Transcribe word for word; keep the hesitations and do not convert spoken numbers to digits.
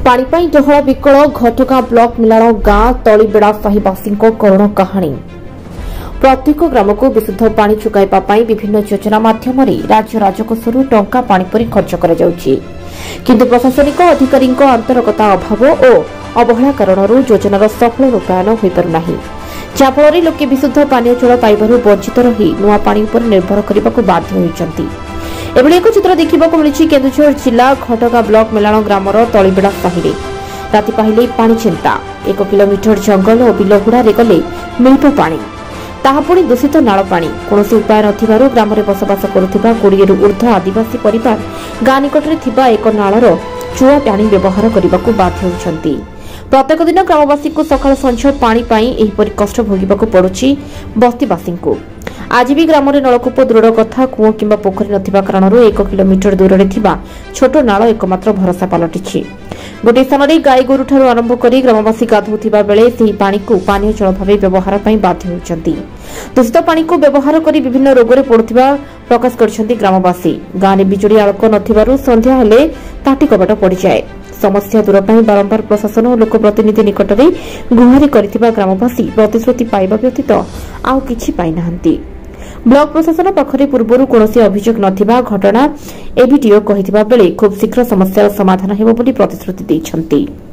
पाणीपाई डहला विकल घटगां ब्लॉक मिलाण गां तलीबेड़ा साहिवासी करुण कहानी। प्रत्येक ग्राम को विशुद्ध पानी जोगाइबा पई विभिन्न योजना माध्यम राज्य राजकोषरू टंका पानी परी खर्च करा जाउछि, किंतु प्रशासनिक अधिकारी अंतर्गता अभाव और अवहेला कारणरू योजनार सफल रूपायन होई पारु नाही, जहाँफल लोके विशुद्ध पानीय जल पाइबारु वंचित रही नुआ पानी उपर निर्भर करने बाध्य होइछन्ति। एभली एक चित्र देखा मिली केन्दुझर जिला घटगां ब्लॉक मिलाण ग्रामर तलीबेड़ा साहि राति पाहिले पानी चिंता एक किलोमीटर जंगल और बिलहुड़े गले मिलप पानी, ताहा पुणी दूषित नाल पानी। कौन उपाय नथिबारु ग्राम में बसवास करुथिबा कोड़े रु ऊर्ध्व आदिवासी परिवार गाँ निकटरे थिबा एक नालर चुआ पानी व्यवहार करने बाध्य होइछन्ति। प्रत्येक दिन ग्रामवासी को सकाळ संझ पानी पाई एहिपरि कष्ट भोगिबाकू पड़ुछि बस्तीवासी को। आज भी ग्राम में नलकूप दूर कथा कूଅ किंबा पोखरी नथिबा कारणरू एक किलोमीटर दूर में थिबा छोट नाल एकमात्र भरोसा पलटिछि। गोटे स्थान में गाई गोरु ठारू आरंभ कर ग्रामवासी गाधुथिबा बेले सेही पानी को पानीय जल भाव व्यवहार पई बाध्य होइछन्ति। दूषित पानी को व्यवहार कर विभिन्न रोग में पड़ुथिबा प्रकाश करछन्ति ग्रामवासी। गाँ में बिजुली आलोक नथिबारु संध्या हेले ताटी कबाट पड़ जाए। समस्या दूर पर बारंबार प्रशासन और लोकप्रतिनिधि निकट में गुहारि करथिबा ग्रामवासी प्रतिश्रुति पाइबा व्यतीत आउ किछि पाइ नाहंती। ब्लॉक प्रशासन पाखरे पूर्वरु कोनोसी अभियोग नथिबा घटना एबीडीओ कहिथिबा बेले खूब शीघ्र समस्यार समाधान हेबो बोली प्रतिश्रुति दैछन्ति।